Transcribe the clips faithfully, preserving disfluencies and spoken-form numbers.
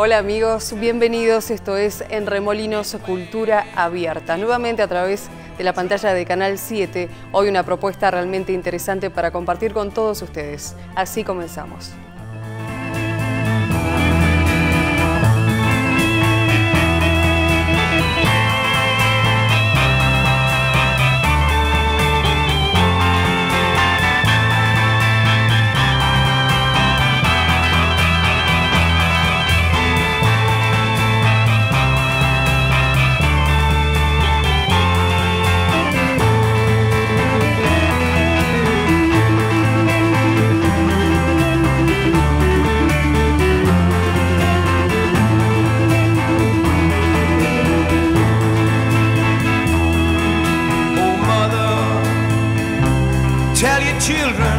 Hola amigos, bienvenidos. Esto es En Remolinos Cultura Abierta. Nuevamente a través de la pantalla de Canal siete. Hoy una propuesta realmente interesante para compartir con todos ustedes. Así comenzamos. Tell your children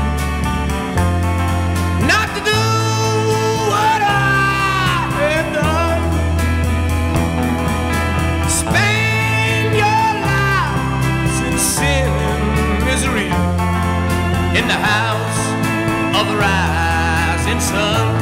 not to do what I have done. Spend your lives in sin and misery in the house of the rising sun.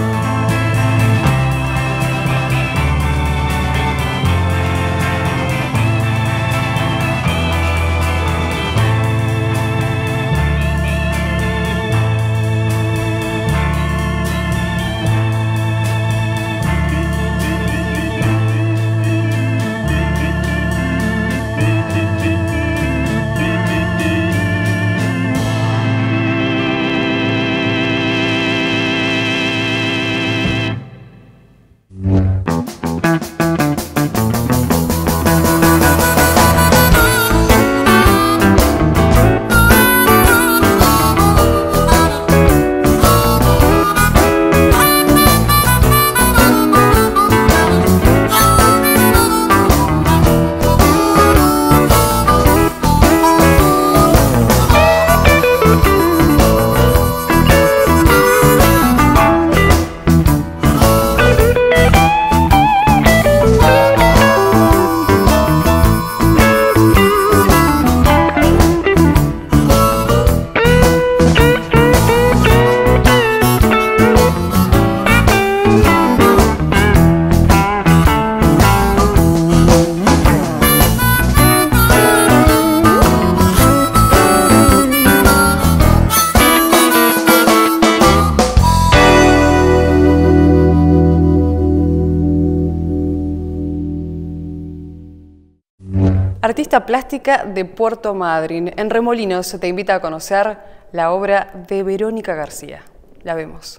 Artista plástica de Puerto Madryn. En Remolinos te invita a conocer la obra de Verónica García. La vemos.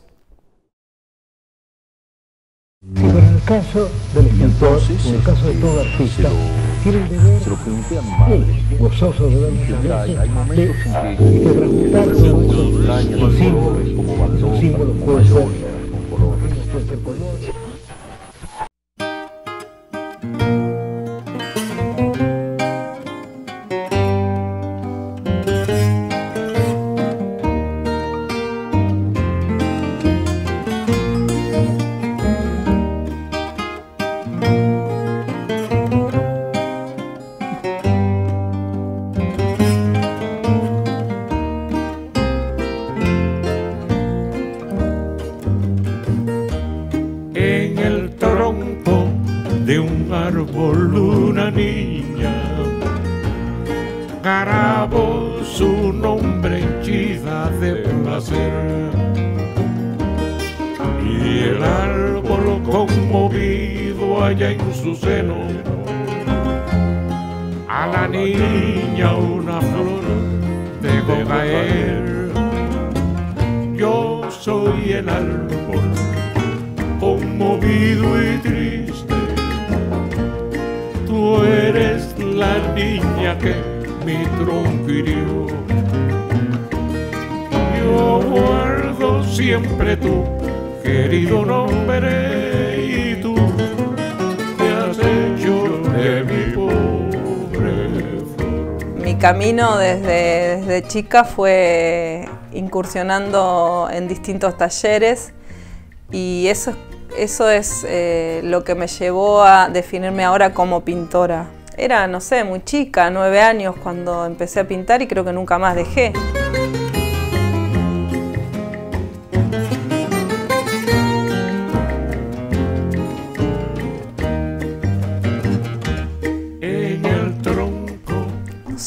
Sí, pero en el caso del escultor, en el caso de todo artista, tiene el deber, se lo pregunté a mi madre, sí, gozoso de ver muchas veces, hay momentos de, en que de transmutar todo eso en símbolos, como esos baldosa, símbolos como pueden ser, mayoría, con colores. pueden ser colores. De un árbol una niña grabó su nombre henchida de placer, y el árbol conmovido allá en su seno a la niña una flor dejó caer. Yo soy el árbol conmovido y triste, tú eres la niña que mi tronco hirió. Yo guardo siempre tu querido nombre y tú me has hecho de mi pobre flor. Mi camino desde, desde chica fue incursionando en distintos talleres, y eso, eso es eh, lo que me llevó a definirme ahora como pintora. Era, no sé, muy chica, nueve años cuando empecé a pintar, y creo que nunca más dejé.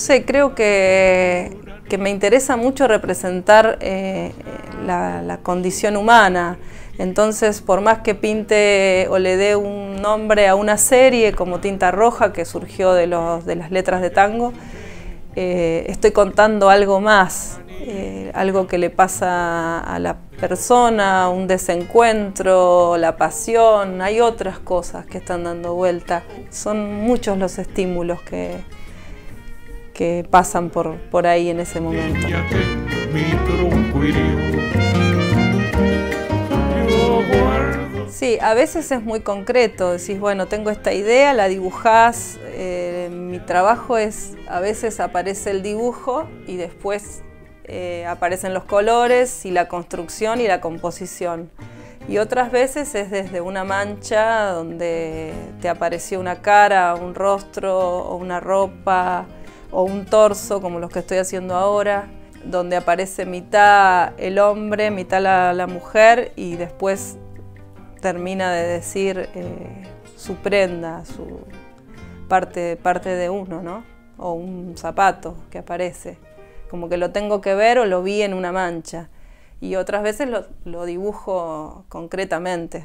sé, creo que, que me interesa mucho representar eh, la, la condición humana. Entonces, por más que pinte o le dé un nombre a una serie como Tinta Roja, que surgió de, los, de las letras de tango, eh, estoy contando algo más, eh, algo que le pasa a la persona, un desencuentro, la pasión, hay otras cosas que están dando vuelta. Son muchos los estímulos que, que pasan por, por ahí en ese momento. Sí, a veces es muy concreto, decís, bueno, tengo esta idea, la dibujás, eh, mi trabajo es, a veces aparece el dibujo y después eh, aparecen los colores y la construcción y la composición. Y otras veces es desde una mancha donde te apareció una cara, un rostro, o una ropa, o un torso, como los que estoy haciendo ahora, donde aparece mitad el hombre, mitad la, la mujer, y después termina de decir eh, su prenda, su parte, parte de uno, ¿no? O un zapato que aparece. Como que lo tengo que ver o lo vi en una mancha. Y otras veces lo, lo dibujo concretamente.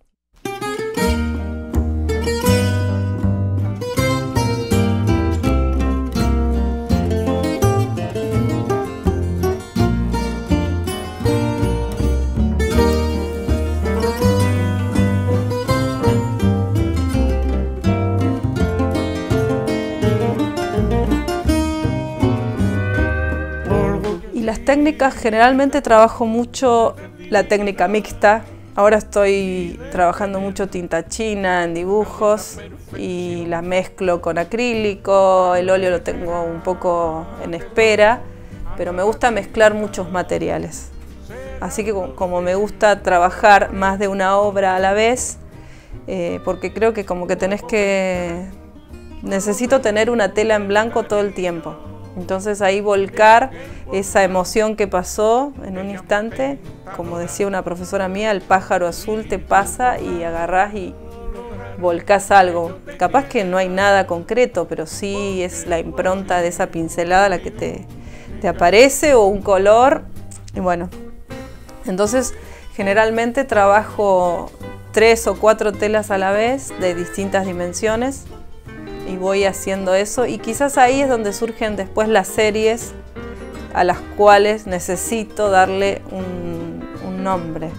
Las técnicas, generalmente trabajo mucho la técnica mixta. Ahora estoy trabajando mucho tinta china en dibujos y la mezclo con acrílico, el óleo lo tengo un poco en espera, pero me gusta mezclar muchos materiales. Así que como me gusta trabajar más de una obra a la vez, eh, porque creo que como que tenés que... necesito tener una tela en blanco todo el tiempo. Entonces ahí volcar esa emoción que pasó en un instante, como decía una profesora mía, el pájaro azul te pasa y agarrás y volcás algo. Capaz que no hay nada concreto, pero sí es la impronta de esa pincelada la que te, te aparece, o un color. Y bueno, entonces generalmente trabajo tres o cuatro telas a la vez de distintas dimensiones. Y voy haciendo eso, y quizás ahí es donde surgen después las series a las cuales necesito darle un, un nombre.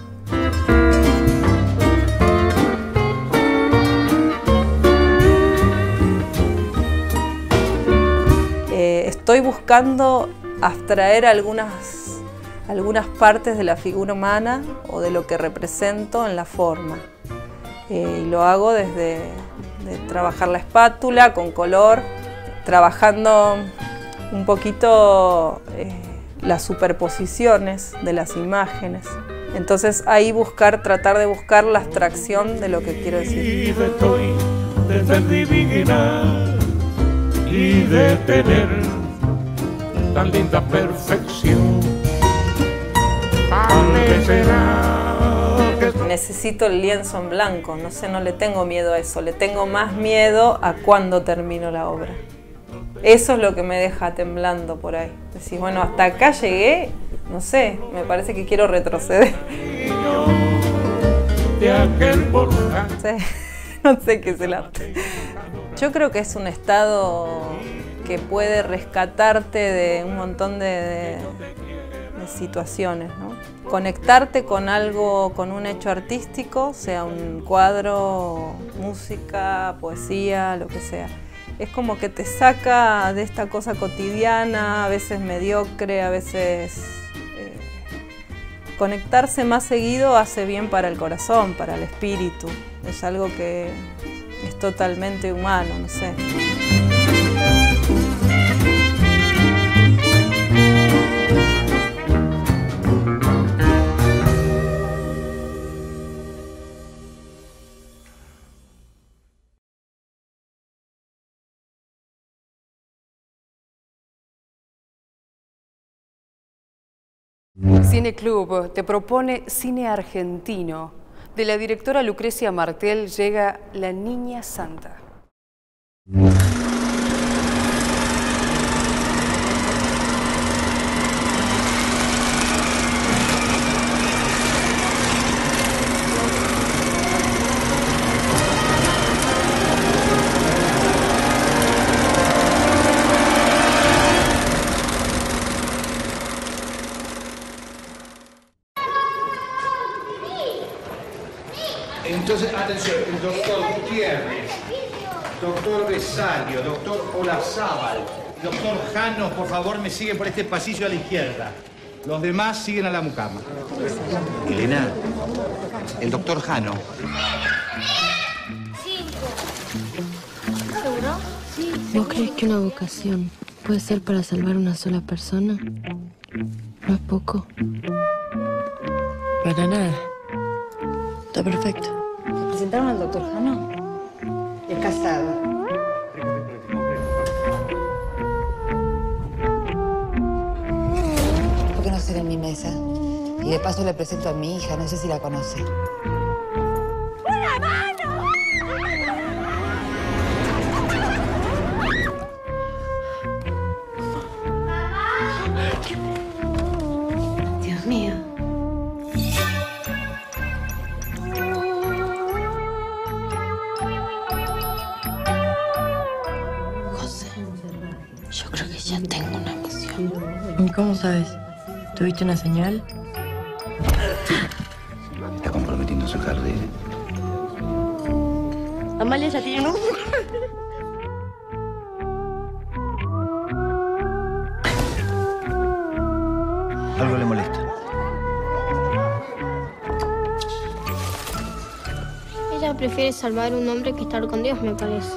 Eh, estoy buscando abstraer algunas, algunas partes de la figura humana o de lo que represento en la forma. Eh, y lo hago desde de trabajar la espátula con color, trabajando un poquito eh, las superposiciones de las imágenes. Entonces ahí buscar, tratar de buscar la abstracción de lo que quiero decir. Y de estoy de ser divina y de tener tan linda perfección. Tal vez será necesito el lienzo en blanco, no sé, no le tengo miedo a eso, le tengo más miedo a cuándo termino la obra. Eso es lo que me deja temblando por ahí. Decís, bueno, hasta acá llegué, no sé, me parece que quiero retroceder. No sé, no sé qué es el arte. Yo creo que es un estado que puede rescatarte de un montón de, de, de situaciones, ¿no? Conectarte con algo, con un hecho artístico, sea un cuadro, música, poesía, lo que sea. Es como que te saca de esta cosa cotidiana, a veces mediocre, a veces... Eh, conectarse más seguido hace bien para el corazón, para el espíritu. Es algo que es totalmente humano, no sé. Cine Club te propone cine argentino. De la directora Lucrecia Martel llega La Niña Santa. Atención, el doctor Gutiérrez, doctor Besalio, doctor Olazábal, doctor Jano, por favor, me siguen por este pasillo a la izquierda. Los demás siguen a la mucama. Elena, el doctor Jano. ¿Seguro? Sí. ¿Vos crees que una vocación puede ser para salvar a una sola persona? ¿No es poco? Para nada. Está perfecto. ¿Le presentaron al doctor Jano? Es casado. ¿Por qué no ser en mi mesa? Y de paso le presento a mi hija, no sé si la conoce. ¡Una mano! Dios mío. José, yo creo que ya tengo una emoción. ¿Y cómo sabes? ¿Tuviste una señal? Está comprometiendo su carrera. Amalia ya tiene un... Algo le molesta. Ella prefiere salvar a un hombre que estar con Dios, me parece.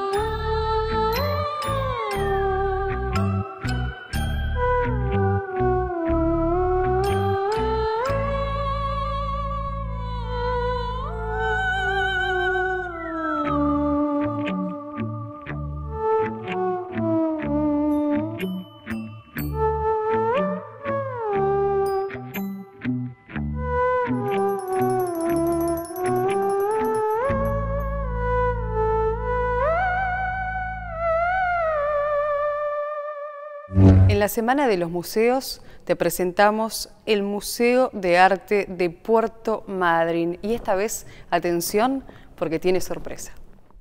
En la Semana de los Museos te presentamos el Museo de Arte de Puerto Madryn. Y esta vez, atención, porque tiene sorpresa.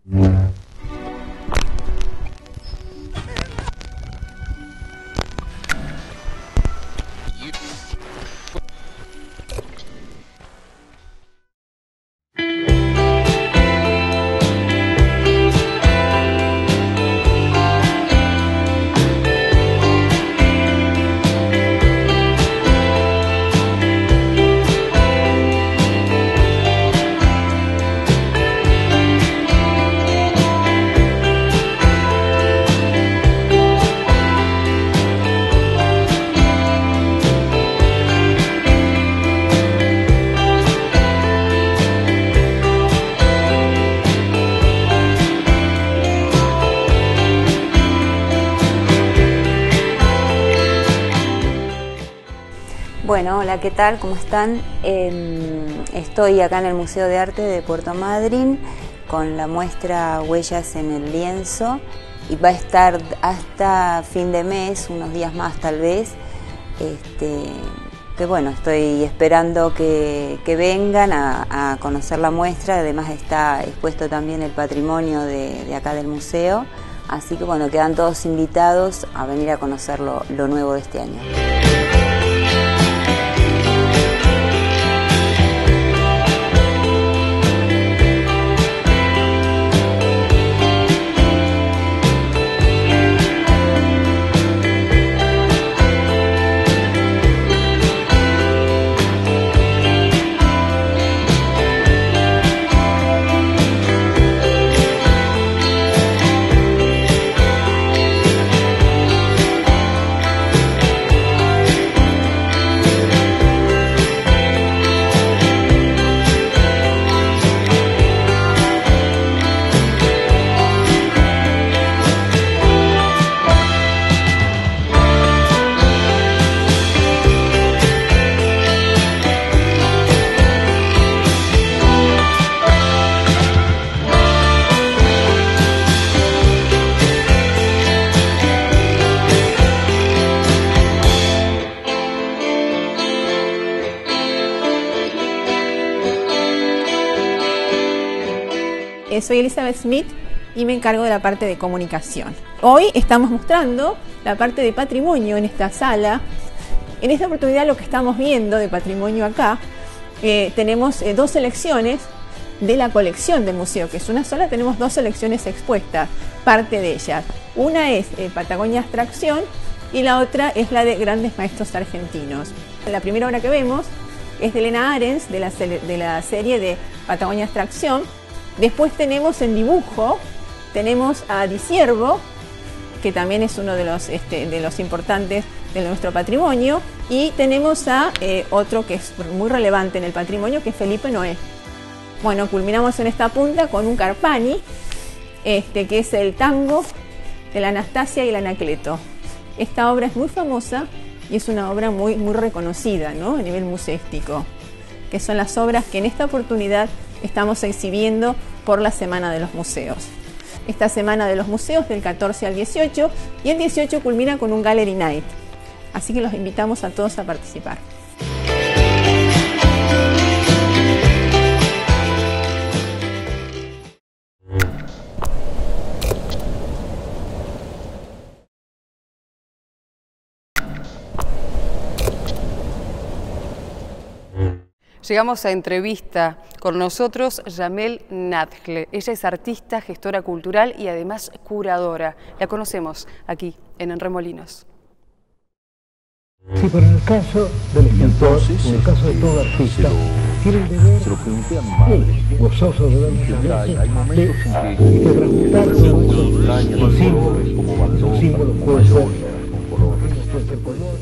Bueno, hola, ¿qué tal? ¿Cómo están? Eh, estoy acá en el Museo de Arte de Puerto Madryn con la muestra Huellas en el Lienzo y va a estar hasta fin de mes, unos días más tal vez. Este, que bueno, estoy esperando que, que vengan a, a conocer la muestra. Además está expuesto también el patrimonio de, de acá del museo. Así que bueno, quedan todos invitados a venir a conocer lo, lo nuevo de este año. Soy Elizabeth Smith y me encargo de la parte de comunicación. Hoy estamos mostrando la parte de patrimonio en esta sala. En esta oportunidad lo que estamos viendo de patrimonio acá, eh, tenemos eh, dos selecciones de la colección del museo, que es una sola. Tenemos dos colecciones expuestas, parte de ellas. Una es eh, Patagonia Abstracción y la otra es la de grandes maestros argentinos. La primera obra que vemos es de Elena Arens, de la, de la serie de Patagonia Abstracción. Después tenemos en dibujo, tenemos a Di Ciervo, que también es uno de los, este, de los importantes de nuestro patrimonio, y tenemos a eh, otro que es muy relevante en el patrimonio, que es Felipe Noé. Bueno, culminamos en esta punta con un Carpani, este, que es el tango de la Anastasia y el Anacleto. Esta obra es muy famosa y es una obra muy, muy reconocida, ¿no?, a nivel museístico, que son las obras que en esta oportunidad estamos exhibiendo por la Semana de los Museos. Esta Semana de los Museos del catorce al dieciocho, y el dieciocho culmina con un Gallery Night. Así que los invitamos a todos a participar. Llegamos a entrevista con nosotros Yamel Nadjle. Ella es artista, gestora cultural y además curadora. La conocemos aquí en Enremolinos. Sí, pero en el caso del escultor, en el caso de todo artista, tiene el deber, se lo pregunté a mi madre, gozoso de ver muchas veces, hay momentos de, en de transmutar todo extrañas en símbolos, como baldosa, símbolos como puede ser, mayólicas, con colores. puede ser color.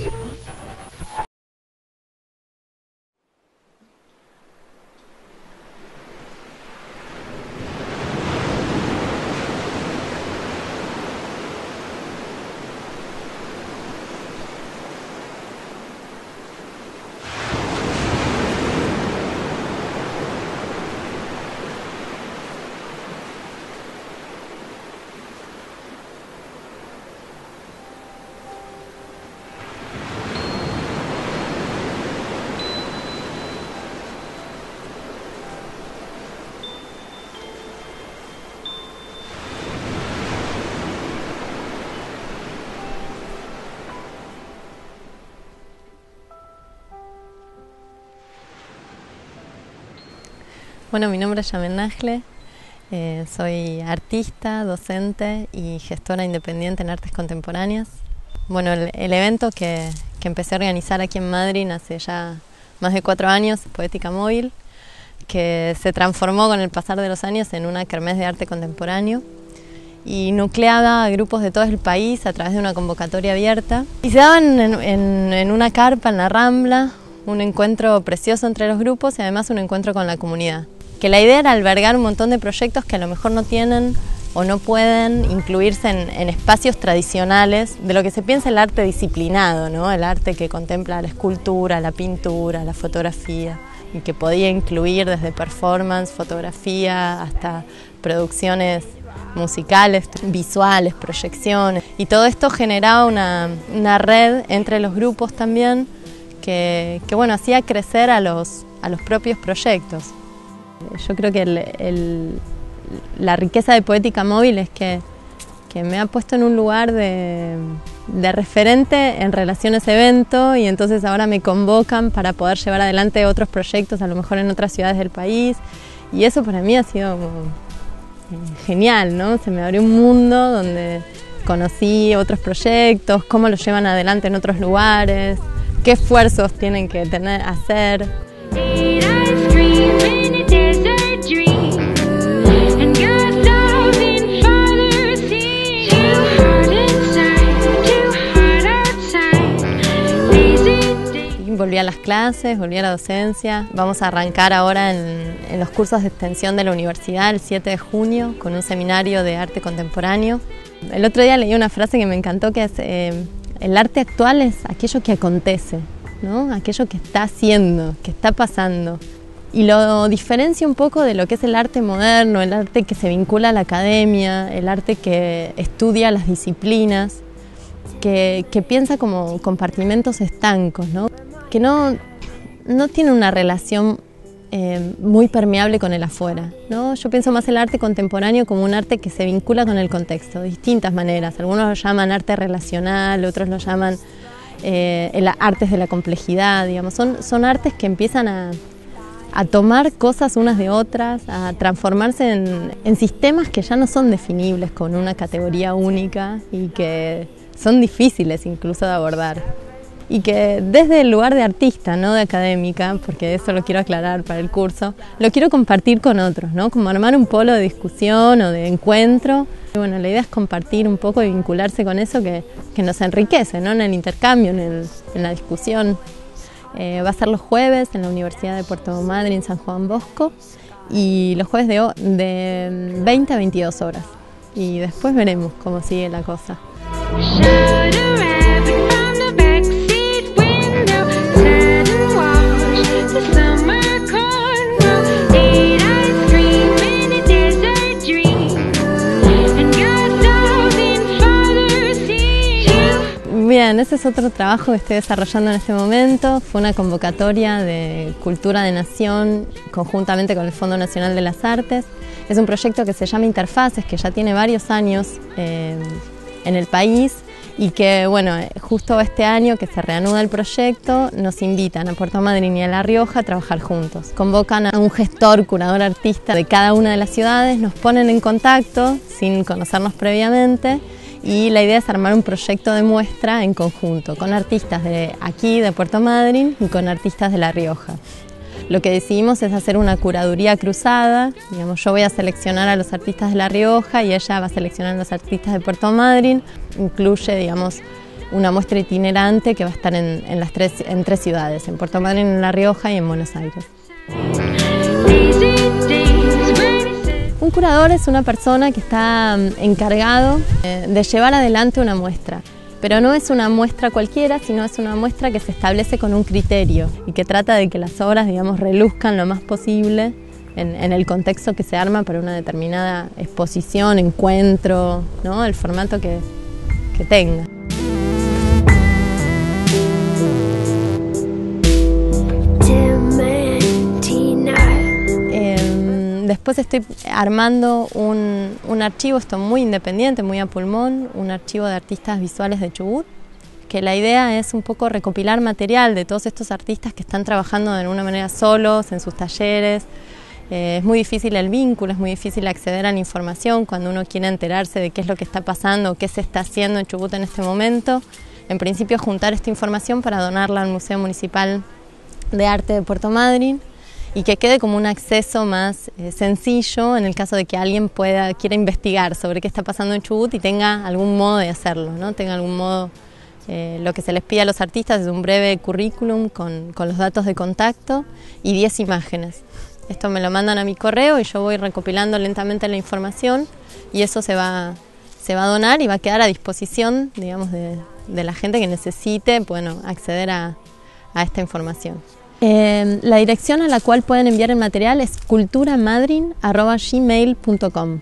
Bueno, mi nombre es Yamel Nadjle, eh, soy artista, docente y gestora independiente en artes contemporáneas. Bueno, el, el evento que, que empecé a organizar aquí en Madrid hace ya más de cuatro años, Poética Móvil, que se transformó con el pasar de los años en una kermés de arte contemporáneo y nucleada a grupos de todo el país a través de una convocatoria abierta. Y se daban en, en, en una carpa en la Rambla, un encuentro precioso entre los grupos y además un encuentro con la comunidad. Que la idea era albergar un montón de proyectos que a lo mejor no tienen o no pueden incluirse en, en espacios tradicionales de lo que se piensa el arte disciplinado, ¿no? El arte que contempla la escultura, la pintura, la fotografía, y que podía incluir desde performance, fotografía, hasta producciones musicales, visuales, proyecciones. Y todo esto generaba una, una red entre los grupos también que, que bueno, hacía crecer a los, a los propios proyectos. Yo creo que el, el, la riqueza de Poética Móvil es que, que me ha puesto en un lugar de, de referente en relación a ese evento, y entonces ahora me convocan para poder llevar adelante otros proyectos, a lo mejor en otras ciudades del país, y eso para mí ha sido genial, ¿no? Se me abrió un mundo donde conocí otros proyectos, cómo los llevan adelante en otros lugares, qué esfuerzos tienen que tener, hacer. Volví a las clases, volví a la docencia. Vamos a arrancar ahora en, en los cursos de extensión de la universidad el siete de junio con un seminario de arte contemporáneo. El otro día leí una frase que me encantó, que es eh, el arte actual es aquello que acontece, ¿no? Aquello que está haciendo, que está pasando. Y lo diferencia un poco de lo que es el arte moderno, el arte que se vincula a la academia, el arte que estudia las disciplinas, que, que piensa como compartimentos estancos, ¿no? Que no, no tiene una relación eh, muy permeable con el afuera, ¿no? Yo pienso más el arte contemporáneo como un arte que se vincula con el contexto, de distintas maneras. Algunos lo llaman arte relacional, otros lo llaman eh, el artes de la complejidad, digamos. Son, son artes que empiezan a, a tomar cosas unas de otras, a transformarse en, en sistemas que ya no son definibles con una categoría única y que son difíciles incluso de abordar. Y que desde el lugar de artista, no de académica, porque eso lo quiero aclarar para el curso, lo quiero compartir con otros, ¿no? Como armar un polo de discusión o de encuentro. Y bueno, la idea es compartir un poco y vincularse con eso que, que nos enriquece, ¿no? En el intercambio, en, el, en la discusión. Eh, va a ser los jueves en la Universidad de Puerto Madryn, San Juan Bosco, y los jueves de, de veinte a veintidós horas. Y después veremos cómo sigue la cosa. Bien, ese es otro trabajo que estoy desarrollando en este momento. Fue una convocatoria de Cultura de Nación conjuntamente con el Fondo Nacional de las Artes. Es un proyecto que se llama Interfaces, que ya tiene varios años eh, en el país y que, bueno, justo este año que se reanuda el proyecto, nos invitan a Puerto Madryn y a La Rioja a trabajar juntos. Convocan a un gestor, curador, artista de cada una de las ciudades, nos ponen en contacto sin conocernos previamente. Y la idea es armar un proyecto de muestra en conjunto, con artistas de aquí, de Puerto Madryn, y con artistas de La Rioja. Lo que decidimos es hacer una curaduría cruzada, digamos, yo voy a seleccionar a los artistas de La Rioja y ella va a seleccionar a los artistas de Puerto Madryn. Incluye, digamos, una muestra itinerante que va a estar en, en, las tres, en tres ciudades, en Puerto Madryn, en La Rioja y en Buenos Aires. Un curador es una persona que está encargado de llevar adelante una muestra, pero no es una muestra cualquiera, sino es una muestra que se establece con un criterio y que trata de que las obras, digamos, reluzcan lo más posible en, en el contexto que se arma para una determinada exposición, encuentro, ¿no? El formato que, que tenga. Después estoy armando un, un archivo, esto muy independiente, muy a pulmón, un archivo de artistas visuales de Chubut, que la idea es un poco recopilar material de todos estos artistas que están trabajando de alguna manera solos, en sus talleres. Eh, es muy difícil el vínculo, es muy difícil acceder a la información cuando uno quiere enterarse de qué es lo que está pasando, qué se está haciendo en Chubut en este momento. En principio, juntar esta información para donarla al Museo Municipal de Arte de Puerto Madryn, y que quede como un acceso más eh, sencillo en el caso de que alguien pueda, quiera investigar sobre qué está pasando en Chubut y tenga algún modo de hacerlo, ¿no? Tenga algún modo, eh, lo que se les pide a los artistas es un breve currículum con, con los datos de contacto y diez imágenes. Esto me lo mandan a mi correo y yo voy recopilando lentamente la información y eso se va, se va a donar y va a quedar a disposición, digamos, de, de la gente que necesite, bueno, acceder a, a esta información. Eh, la dirección a la cual pueden enviar el material es culturamadryn arroba gmail punto com.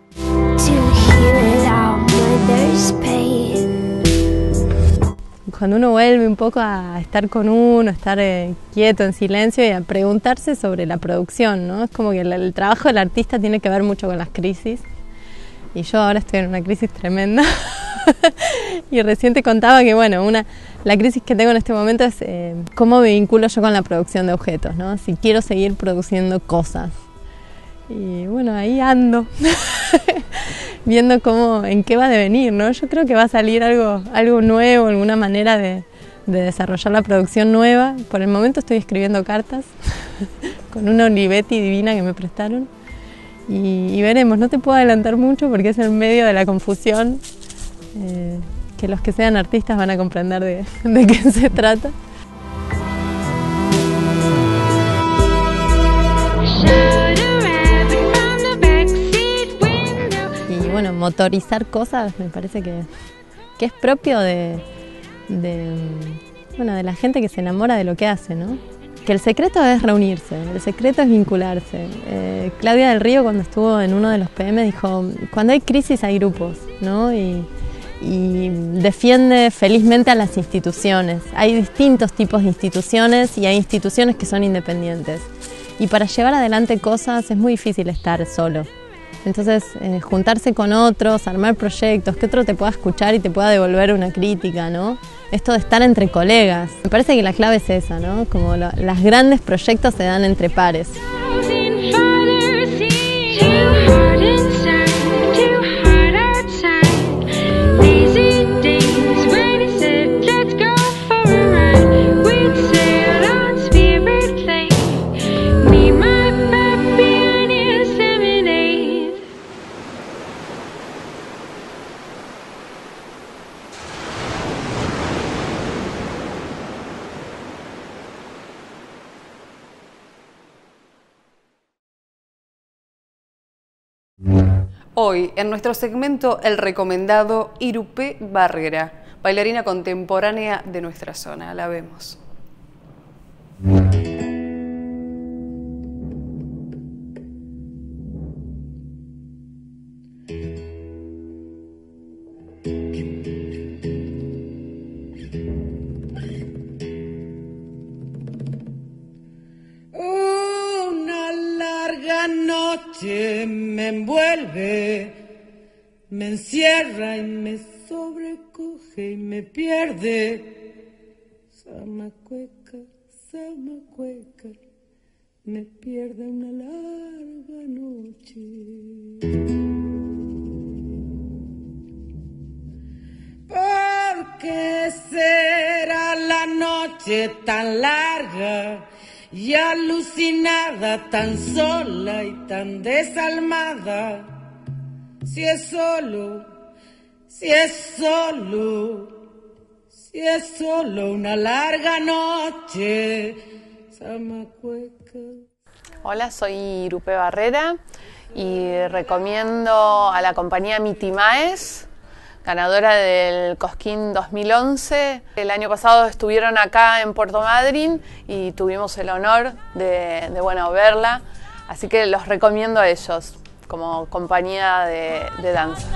Cuando uno vuelve un poco a estar con uno, a estar eh, quieto, en silencio y a preguntarse sobre la producción, ¿no? Es como que el, el trabajo del artista tiene que ver mucho con las crisis y yo ahora estoy en una crisis tremenda. Y recién te contaba que, bueno, una, la crisis que tengo en este momento es eh, cómo me vinculo yo con la producción de objetos, ¿no? Si quiero seguir produciendo cosas. Y bueno, ahí ando, viendo cómo, en qué va a devenir, ¿no? Yo creo que va a salir algo, algo nuevo, alguna manera de, de desarrollar la producción nueva. Por el momento estoy escribiendo cartas con una Olivetti divina que me prestaron. Y, y veremos, no te puedo adelantar mucho porque es en medio de la confusión. Eh, que los que sean artistas van a comprender de, de qué se trata. Y bueno, motorizar cosas me parece que, que es propio de, de, bueno, de la gente que se enamora de lo que hace, ¿no? Que el secreto es reunirse, el secreto es vincularse. Eh, Claudia del Río, cuando estuvo en uno de los P M, dijo, cuando hay crisis hay grupos, ¿no? Y, y defiende felizmente a las instituciones. Hay distintos tipos de instituciones y hay instituciones que son independientes. Y para llevar adelante cosas es muy difícil estar solo. Entonces, eh, juntarse con otros, armar proyectos, que otro te pueda escuchar y te pueda devolver una crítica, ¿no? esto de estar entre colegas. Me parece que la clave es esa, ¿no? Como lo, los grandes proyectos se dan entre pares. Hoy, en nuestro segmento El Recomendado, Irupé Barrera, bailarina contemporánea de nuestra zona. La vemos. Noche me envuelve, me encierra y me sobrecoge y me pierde. Samacueca, samacueca, me pierde una larga noche. ¿Por qué será la noche tan larga y alucinada, tan sola y tan desalmada? Si es solo, si es solo, si es solo una larga noche, Samacueca. Hola, soy Irupé Barrera y recomiendo a la compañía Mitimaes, ganadora del Cosquín dos mil once. El año pasado estuvieron acá en Puerto Madryn y tuvimos el honor de, de bueno, verla, así que los recomiendo a ellos como compañía de, de danza.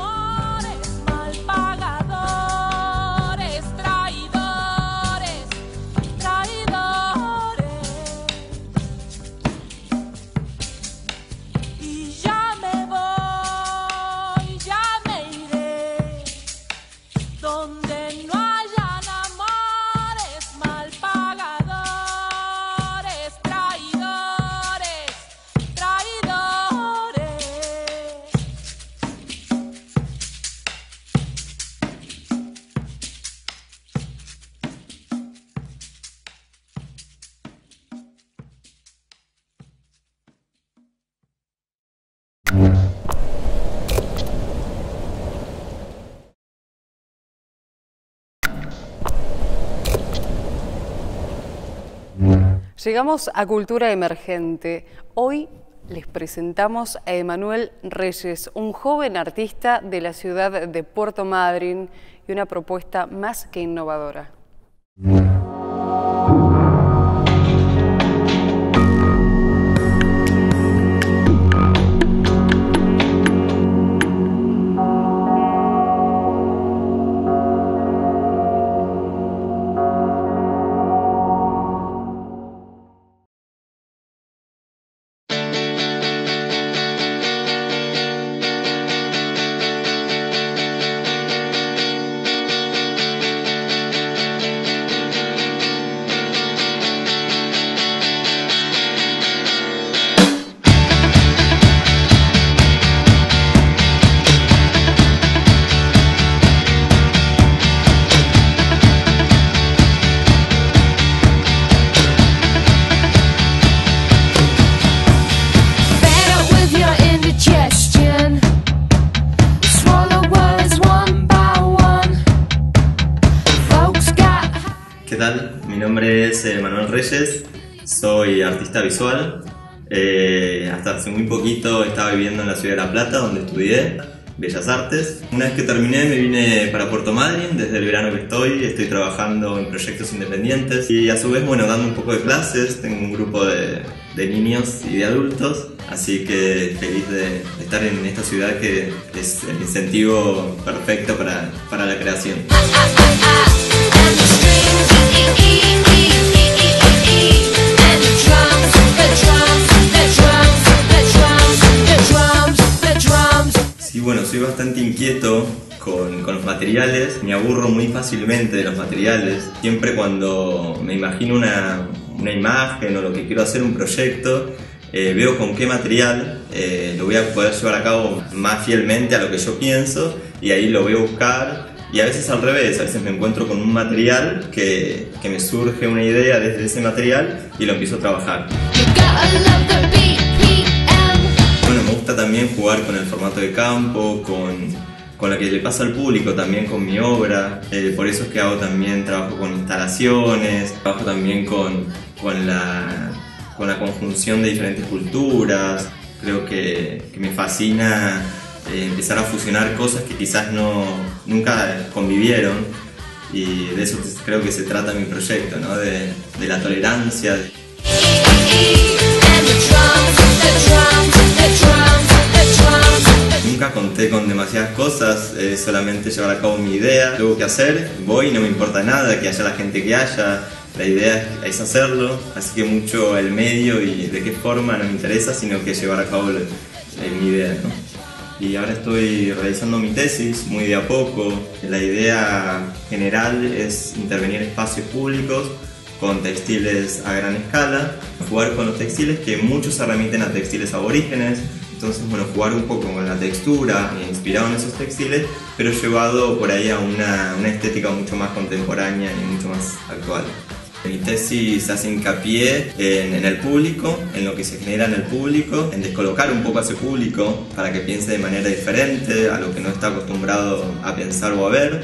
Llegamos a Cultura Emergente. Hoy les presentamos a Emanuel Reyes, un joven artista de la ciudad de Puerto Madryn y una propuesta más que innovadora. ¿Qué tal? Mi nombre es Emanuel Reyes, soy artista visual. Eh, hasta hace muy poquito estaba viviendo en la ciudad de La Plata, donde estudié Bellas Artes. Una vez que terminé me vine para Puerto Madryn, desde el verano que estoy, estoy trabajando en proyectos independientes y a su vez, bueno, dando un poco de clases. Tengo un grupo de, de niños y de adultos, así que feliz de estar en esta ciudad que es el incentivo perfecto para, para la creación. Sí, bueno, soy bastante inquieto con, con los materiales. Me aburro muy fácilmente de los materiales. Siempre cuando me imagino una, una imagen o lo que quiero hacer, un proyecto, eh, veo con qué material eh, lo voy a poder llevar a cabo más fielmente a lo que yo pienso, y ahí lo voy a buscar. Y a veces al revés, a veces me encuentro con un material que, que me surge una idea desde ese material y lo empiezo a trabajar. Bueno, me gusta también jugar con el formato de campo, con, con lo que le pasa al público también con mi obra. Eh, por eso es que hago también trabajo con instalaciones, trabajo también con, con, la, con la conjunción de diferentes culturas. Creo que, que me fascina Eh, empezar a fusionar cosas que quizás no, nunca convivieron, y de eso creo que se trata mi proyecto, ¿no? de, de la tolerancia. Nunca conté con demasiadas cosas, eh, solamente llevar a cabo mi idea, luego que hacer, voy, no me importa nada, que haya la gente que haya, la idea es hacerlo, así que mucho el medio y de qué forma no me interesa, sino que llevar a cabo el, el, mi idea, ¿no? Y ahora estoy realizando mi tesis muy de a poco. La idea general es intervenir en espacios públicos con textiles a gran escala, jugar con los textiles, que muchos se remiten a textiles aborígenes. Entonces, bueno, jugar un poco con la textura, inspirado en esos textiles, pero llevado por ahí a una, una estética mucho más contemporánea y mucho más actual. Mi tesis hace hincapié en, en el público, en lo que se genera en el público, en descolocar un poco a ese público para que piense de manera diferente a lo que no está acostumbrado a pensar o a ver.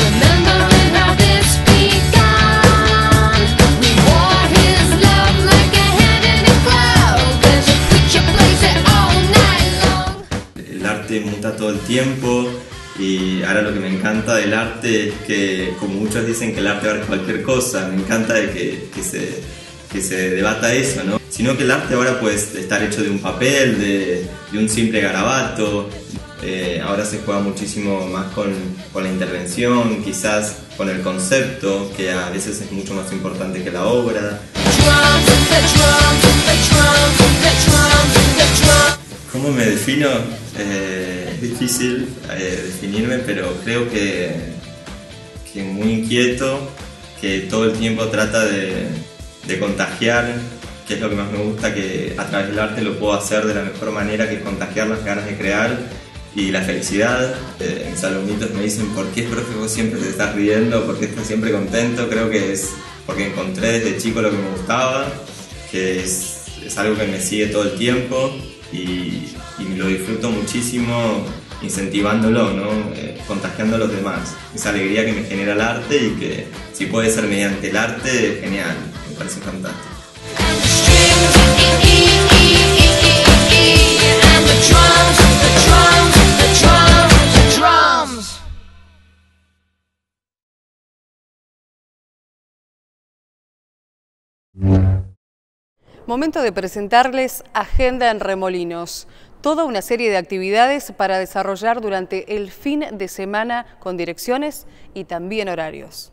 El arte muta todo el tiempo. Y ahora lo que me encanta del arte es que, como muchos dicen que el arte ahora es cualquier cosa, me encanta de que, que, se, que se debata eso, ¿no? Sino que el arte ahora puede estar hecho de un papel, de, de un simple garabato. Eh, ahora se juega muchísimo más con, con la intervención, quizás con el concepto, que a veces es mucho más importante que la obra. ¿Cómo me defino? Eh, es difícil eh, definirme, pero creo que, que muy inquieto, que todo el tiempo trata de, de contagiar, que es lo que más me gusta, que a través del arte lo puedo hacer de la mejor manera, que es contagiar las ganas de crear y la felicidad. Eh, mis alumnitos me dicen, ¿por qué, profe, vos siempre te estás riendo? ¿Por qué estás siempre contento? Creo que es porque encontré desde chico lo que me gustaba, que es, es algo que me sigue todo el tiempo. Y, y lo disfruto muchísimo incentivándolo, ¿no? Eh, contagiando a los demás. Esa alegría que me genera el arte, y que si puede ser mediante el arte, genial, me parece fantástico. Momento de presentarles Agenda en Remolinos, toda una serie de actividades para desarrollar durante el fin de semana con direcciones y también horarios.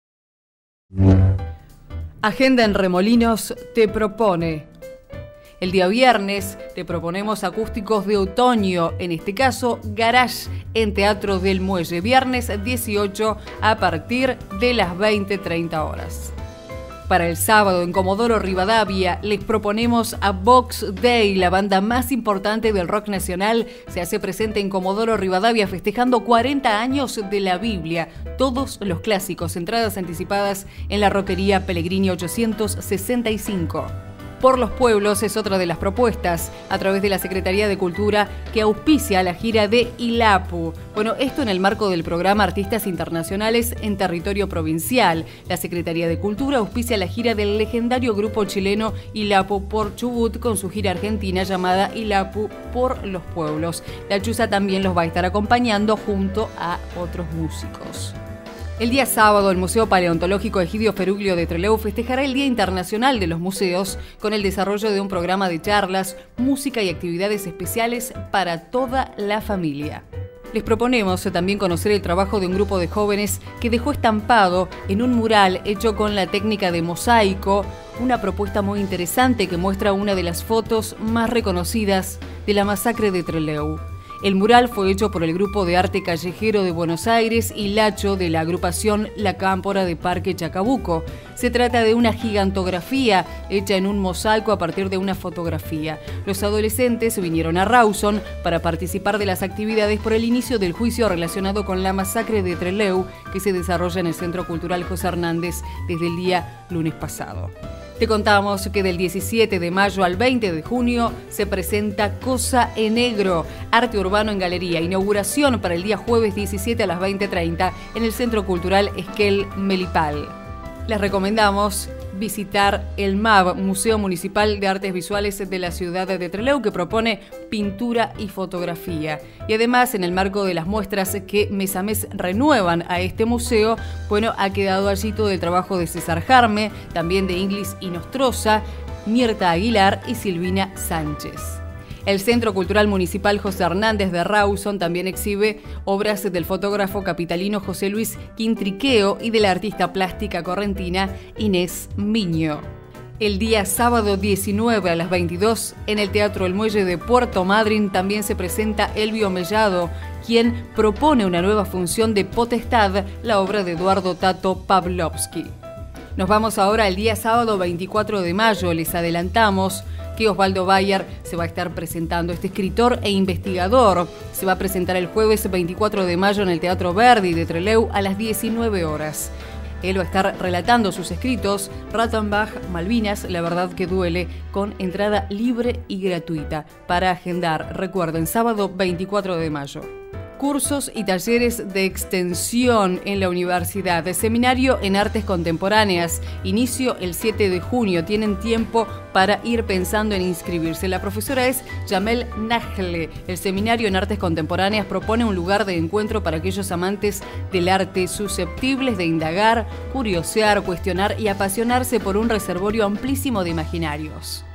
Agenda en Remolinos te propone: el día viernes te proponemos acústicos de otoño, en este caso Garage en Teatro del Muelle, viernes dieciocho a partir de las veinte treinta horas. Para el sábado en Comodoro Rivadavia les proponemos a Vox Day, la banda más importante del rock nacional, se hace presente en Comodoro Rivadavia festejando cuarenta años de la Biblia, todos los clásicos, entradas anticipadas en la Roquería Pellegrini ochocientos sesenta y cinco. Por los Pueblos es otra de las propuestas, a través de la Secretaría de Cultura, que auspicia la gira de ILAPU. Bueno, esto en el marco del programa Artistas Internacionales en Territorio Provincial. La Secretaría de Cultura auspicia la gira del legendario grupo chileno ILAPU por Chubut, con su gira argentina llamada ILAPU por los Pueblos. La Chuza también los va a estar acompañando junto a otros músicos. El día sábado, el Museo Paleontológico Egidio Feruglio de Trelew festejará el Día Internacional de los Museos con el desarrollo de un programa de charlas, música y actividades especiales para toda la familia. Les proponemos también conocer el trabajo de un grupo de jóvenes que dejó estampado en un mural hecho con la técnica de mosaico, una propuesta muy interesante que muestra una de las fotos más reconocidas de la masacre de Trelew. El mural fue hecho por el Grupo de Arte Callejero de Buenos Aires y Lacho de la agrupación La Cámpora de Parque Chacabuco. Se trata de una gigantografía hecha en un mosaico a partir de una fotografía. Los adolescentes vinieron a Rawson para participar de las actividades por el inicio del juicio relacionado con la masacre de Trelew, que se desarrolla en el Centro Cultural José Hernández desde el día lunes pasado. Te contamos que del diecisiete de mayo al veinte de junio se presenta Cosa en Negro, arte urbano en galería. Inauguración para el día jueves diecisiete a las veinte treinta en el Centro Cultural Esquel Melipal. Les recomendamos visitar el M A B, Museo Municipal de Artes Visuales de la ciudad de Trelew, que propone pintura y fotografía. Y además, en el marco de las muestras que mes a mes renuevan a este museo, bueno, ha quedado allí todo el trabajo de César Jarme, también de Inglis Inostroza, Mirta Aguilar y Silvina Sánchez. El Centro Cultural Municipal José Hernández de Rawson también exhibe obras del fotógrafo capitalino José Luis Quintriqueo y de la artista plástica correntina Inés Miño. El día sábado diecinueve a las veintidós, en el Teatro El Muelle de Puerto Madryn, también se presenta Elvio Mellado, quien propone una nueva función de Potestad, la obra de Eduardo Tato Pavlovsky. Nos vamos ahora al día sábado veinticuatro de mayo. Les adelantamos que Osvaldo Bayer se va a estar presentando. Este escritor e investigador se va a presentar el jueves veinticuatro de mayo en el Teatro Verdi de Trelew a las diecinueve horas. Él va a estar relatando sus escritos Rattenbach, Malvinas, La verdad que duele, con entrada libre y gratuita. Para agendar, recuerden, sábado veinticuatro de mayo. Cursos y talleres de extensión en la universidad. De Seminario en Artes Contemporáneas. Inicio el siete de junio. Tienen tiempo para ir pensando en inscribirse. La profesora es Yamel Najle. El Seminario en Artes Contemporáneas propone un lugar de encuentro para aquellos amantes del arte susceptibles de indagar, curiosear, cuestionar y apasionarse por un reservorio amplísimo de imaginarios.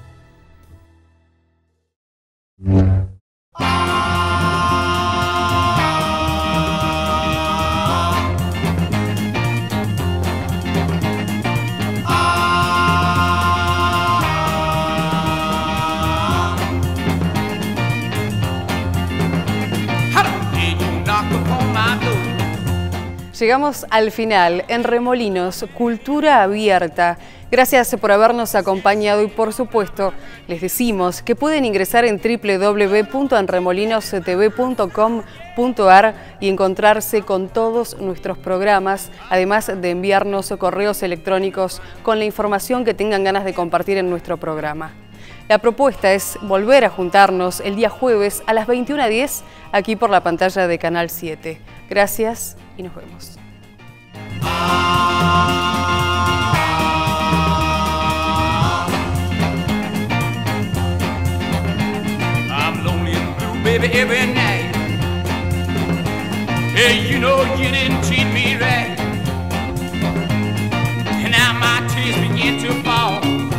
Llegamos al final en Remolinos, Cultura Abierta. Gracias por habernos acompañado y, por supuesto, les decimos que pueden ingresar en doble u doble u doble u punto enremolinos t v punto com punto a r y encontrarse con todos nuestros programas, además de enviarnos correos electrónicos con la información que tengan ganas de compartir en nuestro programa. La propuesta es volver a juntarnos el día jueves a las veintiuna diez aquí por la pantalla de Canal siete. Gracias y nos vemos. I'm lonely and blue, baby, every night. Hey, you know you didn't treat me right, and now my tears begin to fall.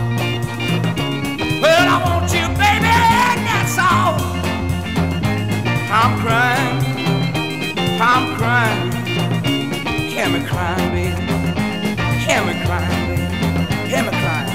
Well, I want you, baby, and that's all. I'm crying, I'm crying. Hear me crying, baby. Hear me crying, baby. Hear me crying.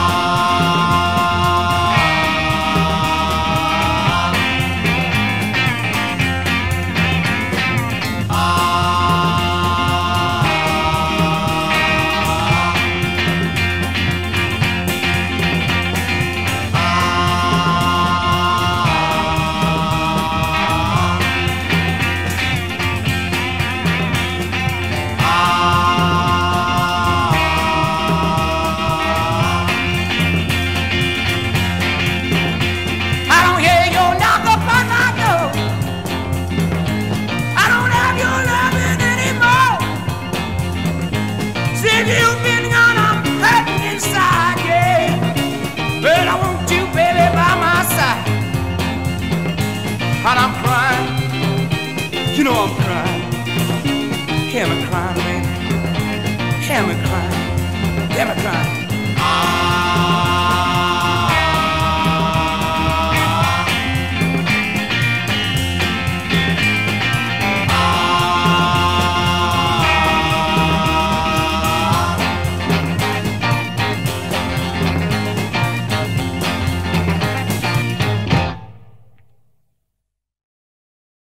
And I'm crying, you know I'm crying. Hear me crying, baby. Hear me crying, hear me crying.